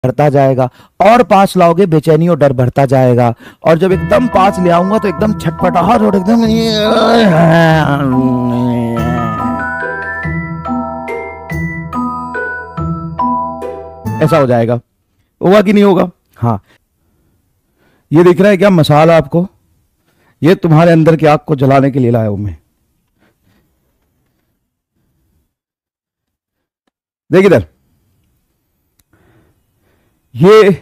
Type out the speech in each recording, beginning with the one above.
बढ़ता जाएगा, और पास लाओगे बेचैनी और डर बढ़ता जाएगा, और जब एकदम पास ले आऊंगा तो एकदम छटपटाहट और एकदम ऐसा हो जाएगा। होगा कि नहीं होगा? हाँ, ये दिख रहा है क्या मसाला आपको? ये तुम्हारे अंदर की आग को जलाने के लिए लाया हूं मैं। देख इधर, ये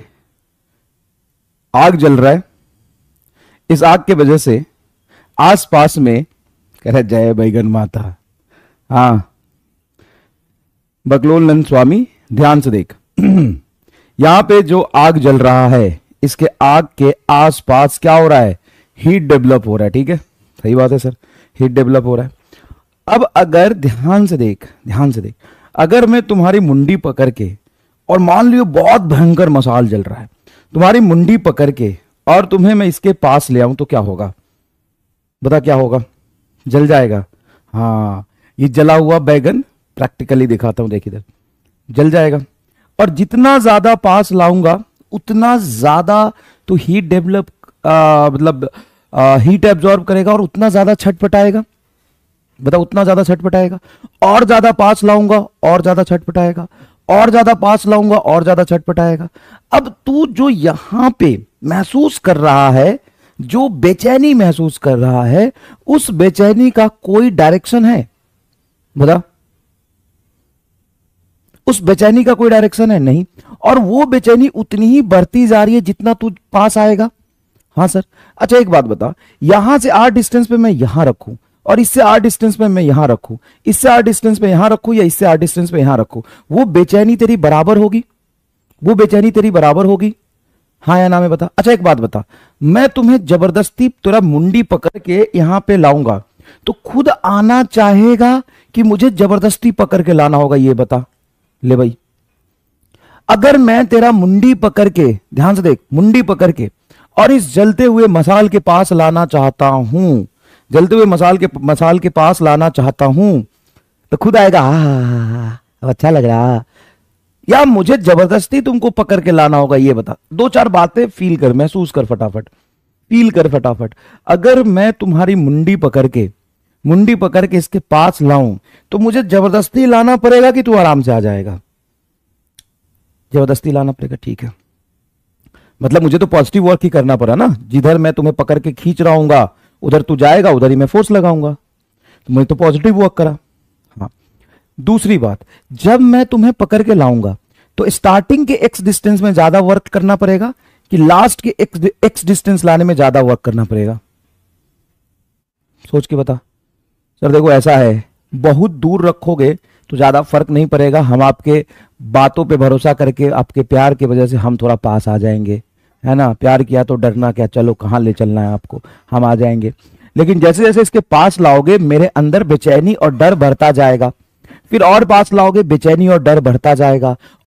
आग जल रहा है। इस आग के वजह से आसपास में कह रहे जय बैगन माता। हाँ, बकलोल नंद स्वामी, ध्यान से देख यहां पे जो आग जल रहा है, इसके आग के आसपास क्या हो रहा है? हीट डेवलप हो रहा है। ठीक है, सही बात है सर, हीट डेवलप हो रहा है। अब अगर ध्यान से देख, ध्यान से देख, अगर मैं तुम्हारी मुंडी पकड़ के, और मान लियो बहुत भयंकर मसाल जल रहा है, तुम्हारी मुंडी पकड़ के और तुम्हें मैं इसके पास ले आऊं तो क्या होगा? बता क्या होगा? जल जाएगा। हाँ, ये जला हुआ बैगन प्रैक्टिकली दिखाता हूं, देख इधर, जल जाएगा। और जितना ज्यादा पास लाऊंगा उतना ज्यादा तो हीट डेवलप मतलब हीट एब्जॉर्ब करेगा और उतना ज्यादा छटपटाएगा। बता, उतना ज्यादा छटपटाएगा। और ज्यादा पास लाऊंगा और ज्यादा छटपटाएगा, और ज्यादा पास लाऊंगा और ज्यादा छटपटाएगा। अब तू जो यहां पे महसूस कर रहा है, जो बेचैनी महसूस कर रहा है, उस बेचैनी का कोई डायरेक्शन है? बता, उस बेचैनी का कोई डायरेक्शन है? नहीं। और वो बेचैनी उतनी ही बढ़ती जा रही है जितना तू पास आएगा। हाँ सर। अच्छा एक बात बता, यहां से आर डिस्टेंस पे मैं यहां रखूं, और इससे आर डिस्टेंस पे मैं यहां रखूं, इससे आर डिस्टेंस पे यहां रखूं, या इससे आर डिस्टेंस पे यहां रखूं, वो बेचैनी तेरी बराबर होगी? वो बेचैनी तेरी बराबर होगी? हाँ या ना में बता। अच्छा एक बात बता, मैं तुम्हें जबरदस्ती तेरा मुंडी पकड़ के यहां पे लाऊंगा तो खुद आना चाहेगा कि मुझे जबरदस्ती पकड़ के लाना होगा? ये बता ले भाई। अगर मैं तेरा मुंडी पकड़ के, ध्यान से देख, मुंडी पकड़ के और इस जलते हुए मसाल के पास लाना चाहता हूं, जलते हुए मसाल के पास लाना चाहता हूं, तो खुद आएगा अब अच्छा लग रहा, या मुझे जबरदस्ती तुमको पकड़ के लाना होगा? ये बता। दो चार बातें फील कर, महसूस कर, फटाफट फील कर फटाफट। अगर मैं तुम्हारी मुंडी पकड़ के इसके पास लाऊं तो मुझे जबरदस्ती लाना पड़ेगा कि तू आराम से आ जाएगा? जबरदस्ती लाना पड़ेगा। ठीक है, मतलब मुझे तो पॉजिटिव वर्क ही करना पड़ा ना। जिधर मैं तुम्हें पकड़ के खींच रहा हूंगा उधर तू जाएगा, उधर ही मैं फोर्स लगाऊंगा, तो मुझे तो पॉजिटिव वर्क करा। हाँ, दूसरी बात, जब मैं तुम्हें पकड़ के लाऊंगा तो स्टार्टिंग के एक्स डिस्टेंस में ज्यादा वर्क करना पड़ेगा कि लास्ट के एक्स डिस्टेंस लाने में ज्यादा वर्क करना पड़ेगा? सोच के बता। सर देखो ऐसा है, बहुत दूर रखोगे तो ज्यादा फर्क नहीं पड़ेगा। हम आपके बातों पे भरोसा करके, आपके प्यार की वजह से हम थोड़ा पास आ जाएंगे, है ना। प्यार किया तो डरना क्या, चलो कहां ले चलना है आपको, हम आ जाएंगे। लेकिन जैसे जैसे इसके पास लाओगे मेरे अंदर बेचैनी और डर बढ़ता जाएगा, फिर और पास लाओगे बेचैनी और डर बढ़ता जाएगा,